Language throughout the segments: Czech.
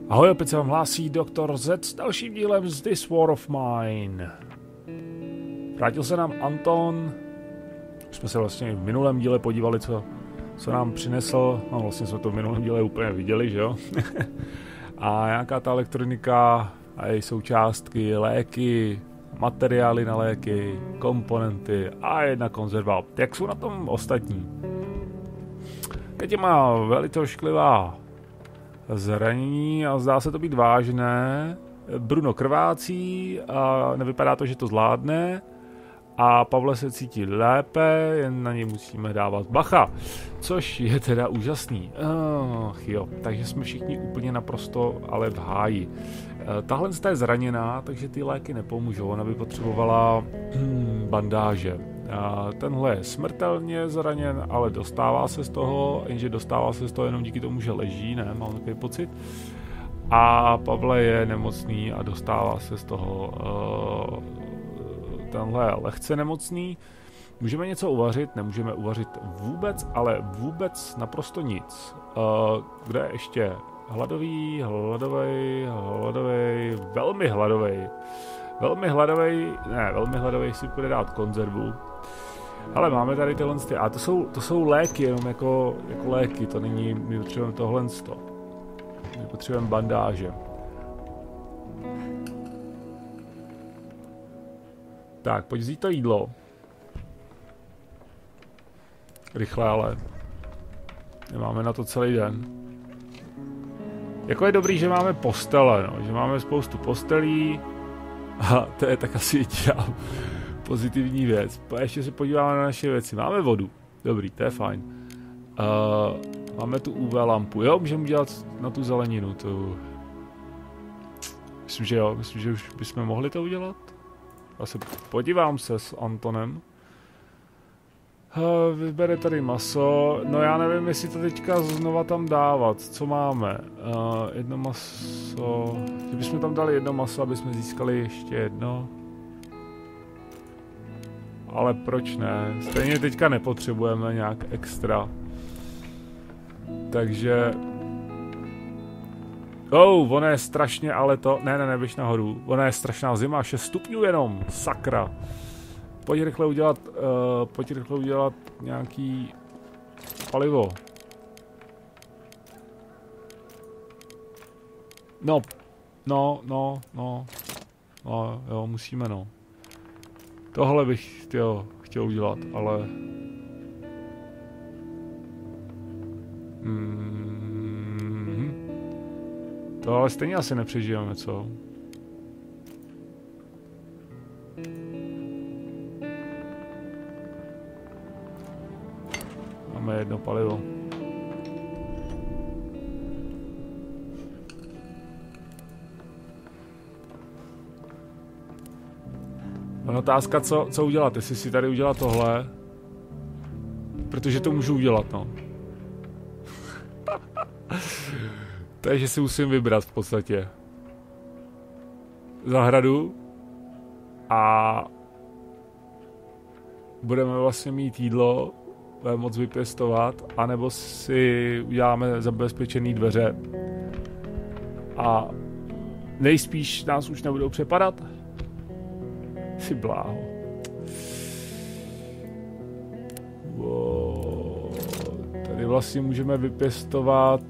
Ahoj, opět se vám hlásí Dr. Z s dalším dílem z This War of Mine. Vrátil se nám Anton. Už jsme se vlastně v minulém díle podívali, co nám přinesl. No vlastně jsme to v minulém díle úplně viděli, že jo? A nějaká ta elektronika a její součástky, léky, materiály na léky, komponenty a jedna konzerva. Jak jsou na tom ostatní? Teď má velice ošklivá zranění a zdá se to být vážné. Bruno krvácí a nevypadá to, že to zvládne. A Pavle se cítí lépe, jen na něj musíme dávat bacha. Což je teda úžasný. Jo, takže jsme všichni úplně naprosto ale v háji. Tahle je zraněná, takže ty léky nepomůžou. Ona by potřebovala bandáže. Tenhle je smrtelně zraněn, ale dostává se z toho, jenže dostává se z toho jenom díky tomu, že leží, ne, mám takový pocit. A Pavle je nemocný a dostává se z toho, tenhle je lehce nemocný. Můžeme něco uvařit, nemůžeme uvařit vůbec, ale vůbec naprosto nic. Kde je ještě? Hladový, velmi hladový si bude dát konzervu. Ale máme tady tyhle, a to jsou léky, jenom jako léky, to není, my potřebujeme tohle. My potřebujeme bandáže. Tak, pojď vzít to jídlo. Rychle, ale nemáme na to celý den. Jako je dobrý, že máme postele, no, že máme spoustu postelí. A to je tak asi jediná pozitivní věc. Ještě se podíváme na naše věci. Máme vodu. Dobrý, to je fajn. Máme tu UV lampu. Jo, můžeme dělat na tu zeleninu. Myslím, že jo. Myslím, že už bychom mohli to udělat. Asi podívám se s Antonem. Vybere tady maso. No já nevím, jestli to teďka znova tam dávat. Co máme? Jedno maso. Kdybychom tam dali jedno maso, aby jsme získali ještě jedno. Ale proč ne? Stejně teďka nepotřebujeme nějak extra. Takže... ono je strašně, ale to... Ne, běž nahoru. Ona je strašná zima, 6 stupňů jenom. Sakra. Pojď rychle udělat nějaký palivo. No, jo, musíme, no. Tohle bych chtěl udělat, ale... To ale stejně asi nepřežijeme, co? Máme jedno palivo. Otázka, co udělat, jestli si tady udělat tohle, protože to můžu udělat, no. Takže si musím vybrat v podstatě zahradu a budeme vlastně mít jídlo, moc vypěstovat, anebo si uděláme zabezpečený dveře a nejspíš nás už nebudou přepadat. Si bláho. Wow. Tady vlastně můžeme vypěstovat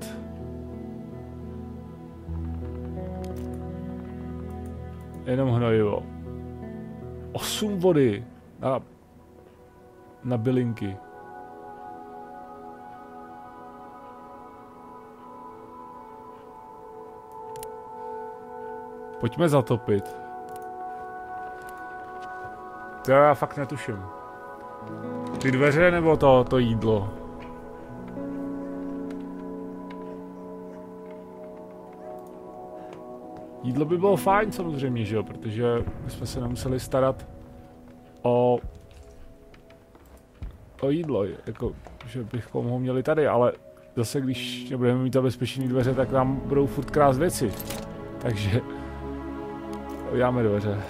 jenom hnojivo. 8 vody na bylinky. Pojďme zatopit. To já fakt netuším. Ty dveře nebo to jídlo? Jídlo by bylo fajn samozřejmě, že jo, protože bychom se nemuseli starat o jídlo, jako, že bychom ho měli tady, ale zase když nebudeme mít zabezpečené dveře, tak nám budou furt krást věci. Takže uděláme dveře.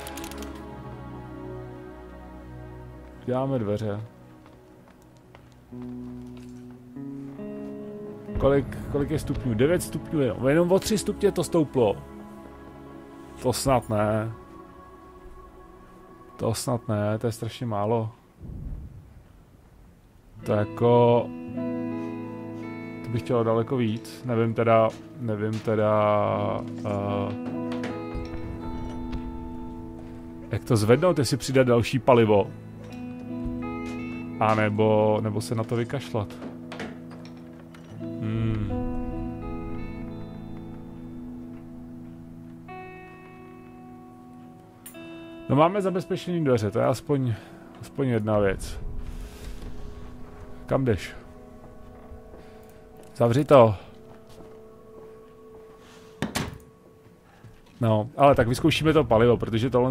Kolik je stupňů? 9 stupňů, jenom o 3 stupně to stouplo. To snad ne. To snad ne, to je strašně málo. To jako... To bych chtěl daleko víc, nevím teda... Jak to zvednout, jestli přidat další palivo. A nebo se na to vykašlat. No máme zabezpečený dveře, to je aspoň jedna věc. Kam jdeš? Zavři to. No, ale tak vyzkoušíme to palivo, protože tohle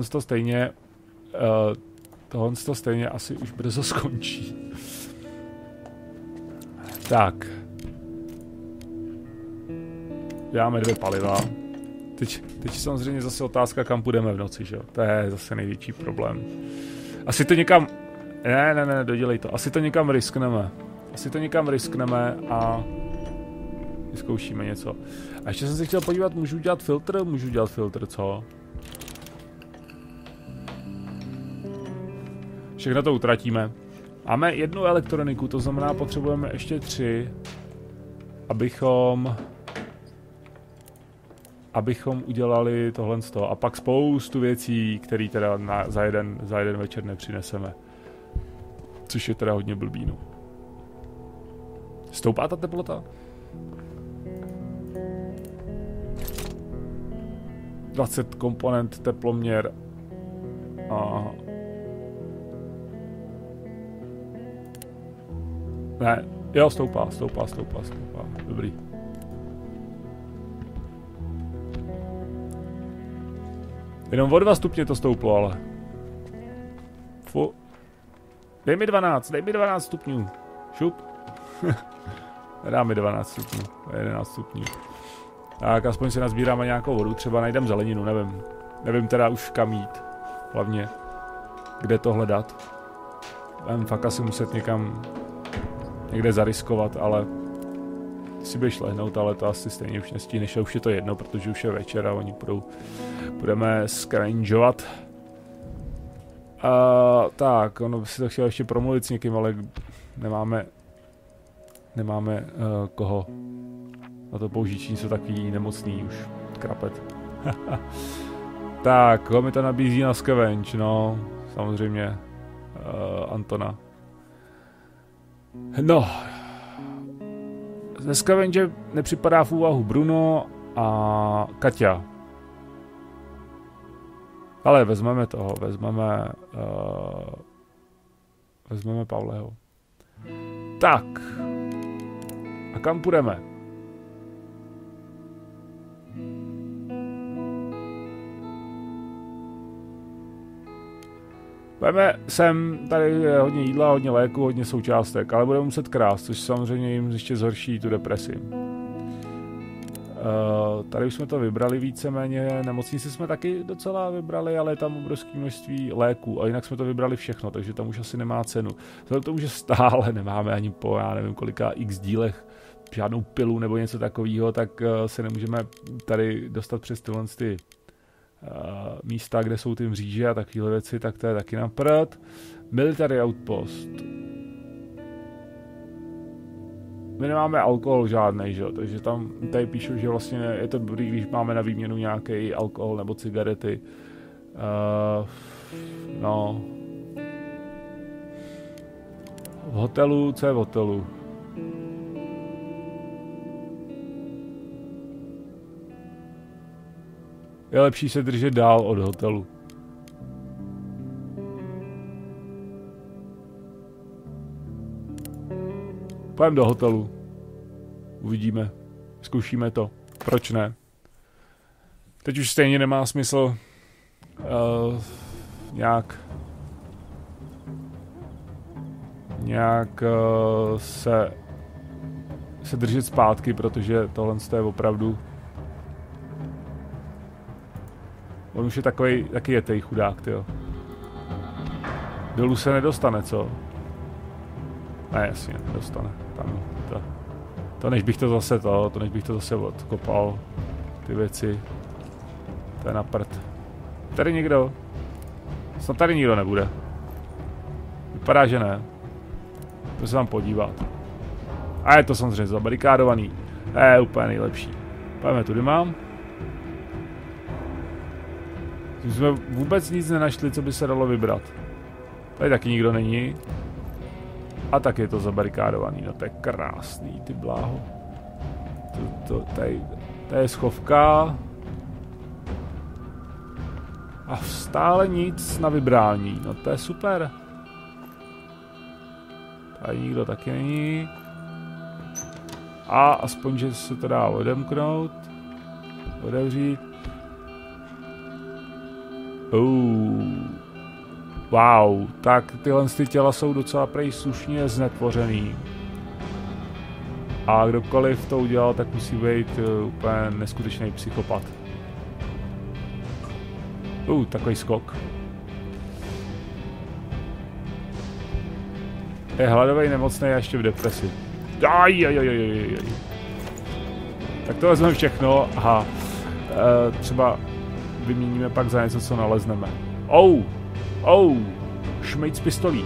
to stejně asi už brzo skončí. Tak. Dáme 2 paliva. Teď samozřejmě zase otázka, kam půjdeme v noci, že jo? To je zase největší problém. Asi to někam... Ne, dodělej to. Asi to někam riskneme a... Vyzkoušíme něco. A ještě jsem se chtěl podívat, můžu dělat filtr? Můžu dělat filtr, co? Všechno to utratíme. Máme 1 elektroniku, to znamená, potřebujeme ještě 3, abychom udělali tohle z toho. A pak spoustu věcí, které teda za jeden večer nepřineseme. Což je teda hodně blbý, no. Stoupá ta teplota? 20 komponent teploměr. Aha. Ne, jo, stoupá. Dobrý. Jenom o 2 stupně to stouplo, ale. Dej mi 12 stupňů. Šup. Nedá mi 12 stupňů, 11 stupňů. Tak aspoň si nazbíráme nějakou vodu, třeba najdem zeleninu, nevím. Nevím teda už kam jít. Hlavně, kde to hledat. Budeme fakt asi muset někde zariskovat, ale si budeš lehnout, ale to asi stejně už nestíneš a už je to jedno, protože už je večer a oni budeme scrangeovat. Tak, ono by si to chtěl ještě promluvit s někým, ale nemáme koho na to použít, jsou takový nemocný už, krapet. Tak, koho mi to nabízí na scavenge, no, samozřejmě Antona. No, ze scavenge nepřipadá v úvahu Bruno a Kaťa. Ale vezmeme Pavleho. Tak. A kam půjdeme? Půjdeme sem, tady je hodně jídla, hodně léku, hodně součástek, ale budeme muset krást, což samozřejmě jim ještě zhorší tu depresi. Tady už jsme to vybrali víceméně, nemocnici jsme taky docela vybrali, ale je tam obrovské množství léků a jinak jsme to vybrali všechno, takže tam už asi nemá cenu. Vzhledem k tomu, že stále nemáme ani po, já nevím kolika x dílech žádnou pilu nebo něco takového, tak se nemůžeme tady dostat přes tyhle místa, kde jsou ty mříže a takovéhle věci, tak to je taky na prd. Military outpost. My nemáme alkohol žádnej, že jo, takže tam tady píšu, že vlastně je to dobrý, když máme na výměnu nějaký alkohol nebo cigarety. No. V hotelu, co je v hotelu? Je lepší se držet dál od hotelu. Půjdeme do hotelu. Uvidíme. Zkoušíme to. Proč ne? Teď už stejně nemá smysl nějak se držet zpátky, protože tohle je opravdu... On už je takovej, taky je tej chudák, tyjo. Dolů se nedostane, co? Ne, jasně, nedostane. Tam to. To než bych to zase odkopal. Ty věci. To je na prd. Tady někdo? Snad tady nikdo nebude. Vypadá, že ne. Můžu se tam podívat. A je to samozřejmě zabarikádovaný. Je úplně nejlepší. Pojďme tudy mám. My jsme vůbec nic nenašli, co by se dalo vybrat. Tady taky nikdo není. A tak je to zabarikádovaný. No to je krásný, ty bláho. Tady je schovka. A stále nic na vybrání. No to je super. Tady nikdo taky není. A aspoň, že se to dá odemknout. Otevřít. Wow, tak tyhle těla jsou docela prej slušně znetvořený. A kdokoliv to udělal, tak musí být úplně neskutečný psychopat. Takový skok. Je hladový, nemocný a ještě v depresi. Tak to vezmeme všechno. Aha. Třeba vyměníme pak za něco, co nalezneme. Šmejt z pistolí.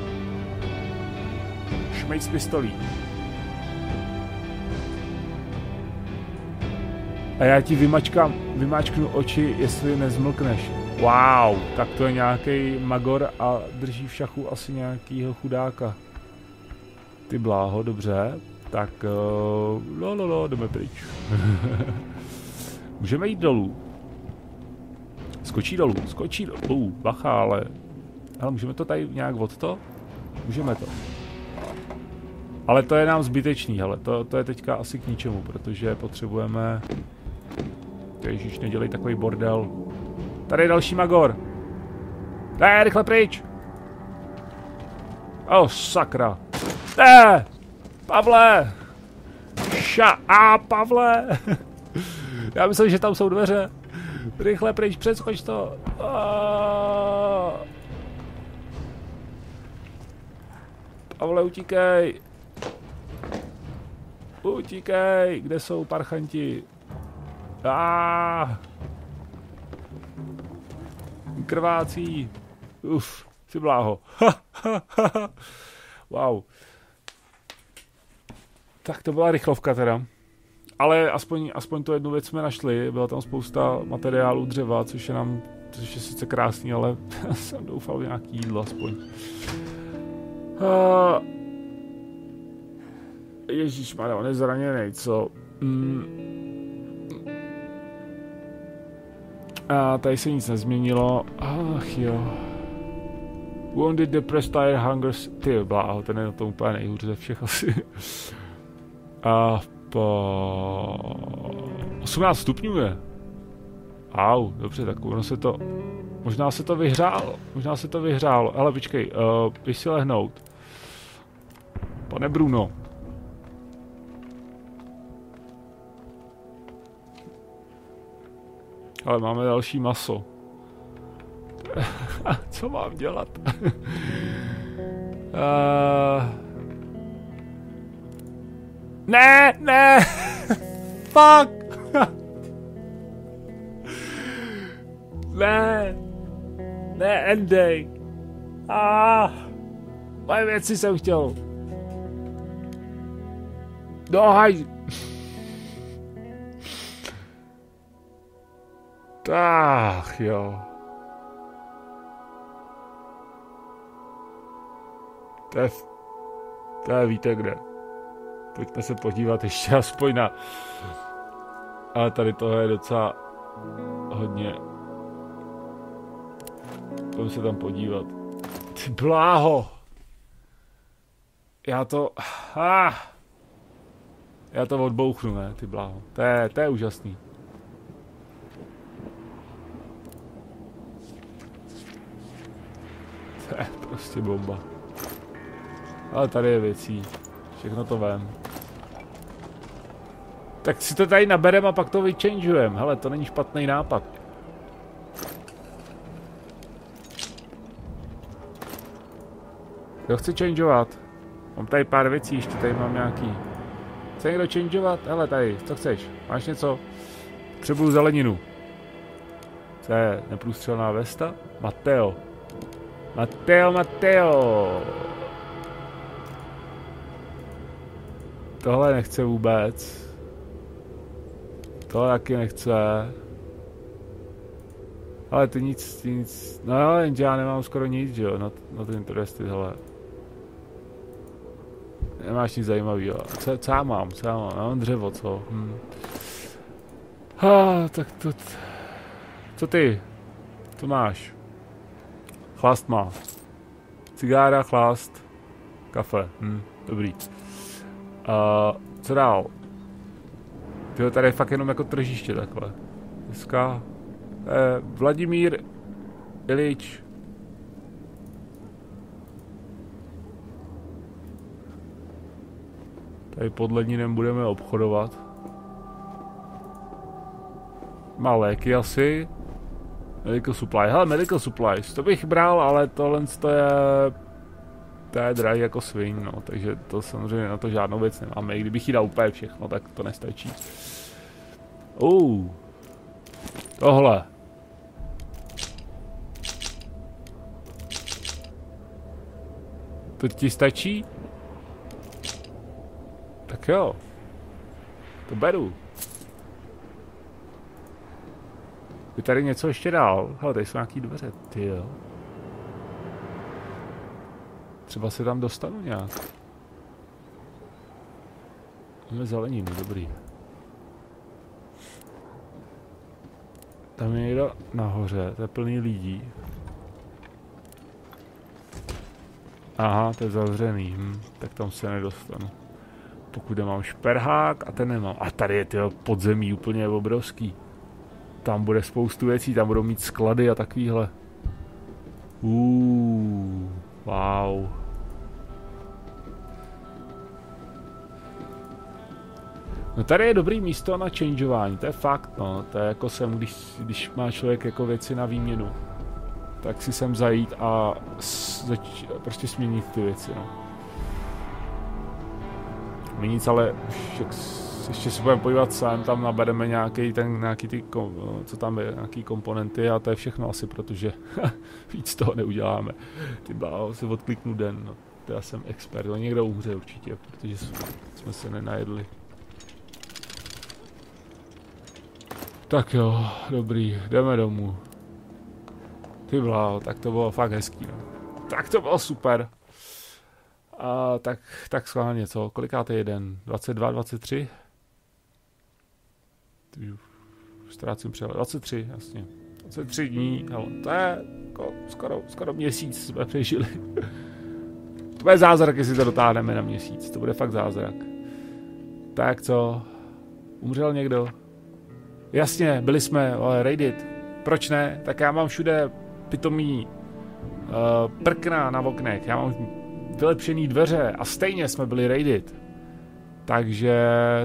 A já ti vymáčknu oči, jestli nezmlkneš. Wow, tak to je nějaký magor a drží v šachu asi nějakýho chudáka. Ty bláho, dobře. Tak, jdeme pryč. Můžeme jít dolů. Skočí dolů. Bacha, ale můžeme to tady nějak Můžeme to. Ale to je nám zbytečný, hele, to je teďka asi k ničemu, protože potřebujeme... Ježíš, nedělej takový bordel. Tady je další magor. Ne, rychle pryč. Sakra. Ne, Pavle. Pavle. Já myslím, že tam jsou dveře. Rychle pryč, přeskoč to. Pavle, utíkej. Kde jsou parchanti? Krvácí. Ty bláho. Wow. Tak to byla rychlovka teda. Ale aspoň to jednu věc jsme našli. Byla tam spousta materiálů dřeva, což je sice krásný, ale jsem doufal v nějaký jídlo aspoň. Ježíšmarja, on je zraněnej, co? A tady se nic nezměnilo. Ach jo. Wounded, depressed, tired, hunger... Ty bláho, ten je na tom úplně nejhůř ze všech asi. A po... 18 stupňů je. Dobře, tak ono se to... Možná se to vyhřálo. Ale počkej, běž si lehnout. Pane Bruno. Ale máme další maso. Co mám dělat? Ne! Fuck! Ne, endej. Moje věci jsem chtěl. Tak jo. To je víte kde. Pojďme se podívat ještě aspoň na... Ale tady toho je docela hodně. Pojďme se tam podívat. Ty bláho. Já to odbouchnu, ne, ty bláho. To je úžasný. To je prostě bomba. Ale tady je věcí. Všechno to vem. Tak si to tady naberem a pak to vychangeujeme. Hele, to není špatný nápad. Kdo chce changeovat? Mám tady pár věcí, ještě tady mám nějaký Chce někdo changeovat? Hele, tady, co chceš? Máš něco? Potřebuju zeleninu. Co je? Neprůstřelná vesta? Mateo. Mateo. Tohle nechce vůbec. Tohle taky nechce. Ale ty nic. No jo, jenže já nemám skoro nic, že jo, na ty interesty, hele. Nemáš nic zajímavého. Co já mám? Já mám dřevo, co? Tak to... Co ty? Co máš? Chlast má. Cigára, chlast, kafe. Dobrý. Co dál? Tyhle tady je fakt jenom jako tržiště takhle. Dneska... Vladimír Ilič. Tady pod Leninem budeme obchodovat. Má léky asi. Medical supply. Hele, medical supplies. To bych bral, ale tohle to je drahý jako svin, no. Takže to samozřejmě na to žádnou věc nemáme. I kdybych jí dal úplně všechno, tak to nestačí. Tohle. To ti stačí? Tak jo. To beru. Je tady něco ještě dál? Hele, tady jsou nějaký dveře, ty jo. Třeba se tam dostanu nějak. Máme zeleninu, dobrý. Tam je někdo nahoře, to je plný lidí. Aha, to je zavřený, tak tam se nedostanu. Pokud nemám šperhák a ten nemám. A tady je tyjo, podzemí úplně obrovský. Tam bude spoustu věcí, tam budou mít sklady a takovýhle. Wow. No tady je dobrý místo na changeování, to je fakt, no. To je jako sem, když má člověk jako věci na výměnu. Tak si sem zajít a prostě směnit ty věci, no. My nic, ale ještě se budeme podívat sem, tam nabereme nějaký ty, co tam je, nějaký komponenty a to je všechno asi, protože víc toho neuděláme. Ty bláho, si odkliknu den, no. To já jsem expert, no někdo umře určitě, protože jsme se nenajedli. Tak jo, dobrý, jdeme domů. Ty bláho, tak to bylo fakt hezký, no. Tak to bylo super. Tak schválně, co? Kolikátej je den? 22, 23? Ztrácím přehled. 23, jasně. 23 dní, ale to je jako skoro měsíc jsme přežili. To bude zázrak, jestli to dotáhneme na měsíc. To bude fakt zázrak. Tak co? Umřel někdo? Jasně, byli jsme, ale raided. Proč ne? Tak já mám všude pitomí prkna na oknech. Já mám vylepšený dveře a stejně jsme byli raided. Takže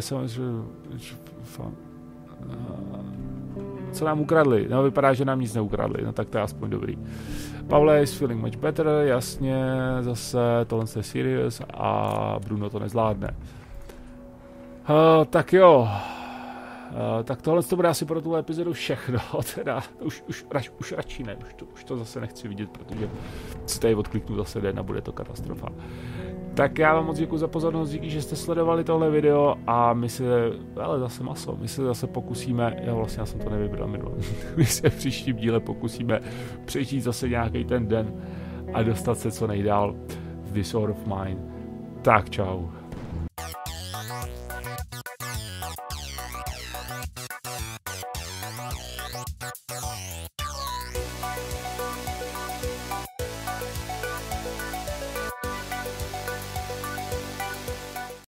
co nám ukradli? No, vypadá, že nám nic neukradli, no tak to je aspoň dobrý. Pavle is feeling much better, jasně, zase tohle je serious a Bruno to nezvládne. Tak jo. Tak tohle to bude asi pro tuhle epizodu všechno, teda už radši ne, už to zase nechci vidět, protože si tady odkliknu zase den a bude to katastrofa. Tak já vám moc děkuji za pozornost, díky, že jste sledovali tohle video a my se zase pokusíme, já jsem to nevybral minule, my se v příštím díle pokusíme přečíst zase nějaký ten den a dostat se co nejdál v This War of Mine. Tak čau.